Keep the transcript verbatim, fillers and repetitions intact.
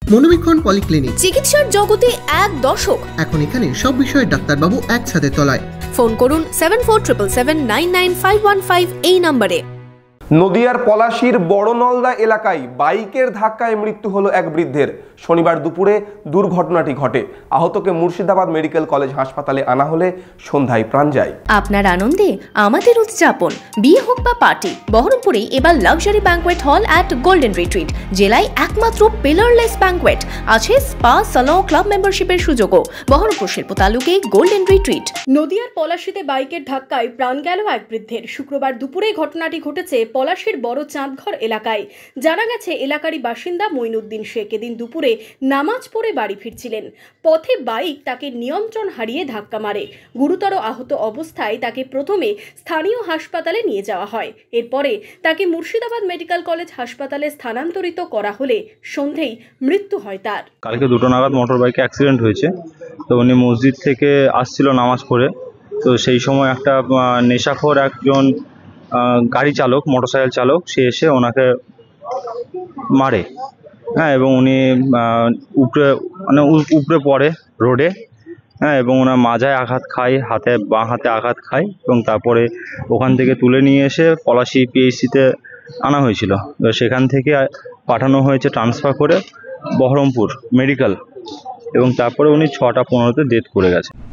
মনোবীক্ষণ polyclinic, চিকিৎসার জগতে এক দশক। এখন এখানে সব বিষয়ে ডাক্তারবাবু একসাথে তলায়। ফোন করুন seven four triple seven nine nine five one five এই নম্বরে। নদিয়ার পলাশীর বড়নলদা এলাকায় বাইকের ধাক্কায় মৃত্যু হলো এক বৃদ্ধের। শনিবার দুপুরে দুর্ঘটনাটি ঘটে। আহতকে মুর্শিদাবাদ মেডিকেল কলেজ হাসপাতালে আনা হলে সন্ধ্যায় প্রাণ যায়। আপনার আনন্দে আমাদের উদযাপন। বিয়ে হোক বা পার্টি, বহরমপুরে এবার luxury banquet hall at Golden Retreat. জেলায় একমাত্র পিলারলেস ব্যাঙ্কোয়েট, আছে স্পা, সালন, ক্লাব মেম্বারশিপের সুযোগও। বহরমপুর শিল্প তালুকে গোল্ডেন রিট্রিট। নদিয়ার পলাশীতে বাইকের ধাক্কায় প্রাণ গেল এক বৃদ্ধের। শুক্রবার দুপুরে ঘটনাটি ঘটেছে পলাশীর বড় চাঁদঘর এলাকায়। জানা গেছে, এলাকারই বাসিন্দা মঈনুদ্দিন শেখ এদিন দুপুরে নামাজ পড়ে বাড়ি ফিরছিলেন। পথে বাইক তাকে নিয়ন্ত্রণ হারিয়ে ধাক্কা মারে। গুরুতর আহত অবস্থায় তাকে প্রথমে স্থানীয় হাসপাতালে নিয়ে যাওয়া হয়। এরপরে তাকে মুর্শিদাবাদ মেডিকেল কলেজ হাসপাতালে স্থানান্তরিত করা হলে সন্ধেই মৃত্যু হয় তার। কালকে দুটো নাগাদ মোটর বাইকে অ্যাক্সিডেন্ট হয়েছে। তো উনি মসজিদ থেকে আসছিল নামাজ পড়ে। তো সেই সময় একটা নেশাখোর একজন গাড়ি চালক, মোটরসাইকেল চালক, সে এসে ওনাকে মারে। হ্যাঁ, এবং উনি উপরে মানে উপরে পড়ে রোডে। হ্যাঁ, এবং ওনার মাজায় আঘাত খায়, হাতে বাঁ হাতে আঘাত খায়, এবং তারপরে ওখান থেকে তুলে নিয়ে এসে পলাশী পিএইচসিতে আনা হয়েছিল। সেখান থেকে পাঠানো হয়েছে ট্রান্সফার করে বহরমপুর মেডিকেল, এবং তারপরে উনি ছটা পনেরোতে ডেথ করে গেছে।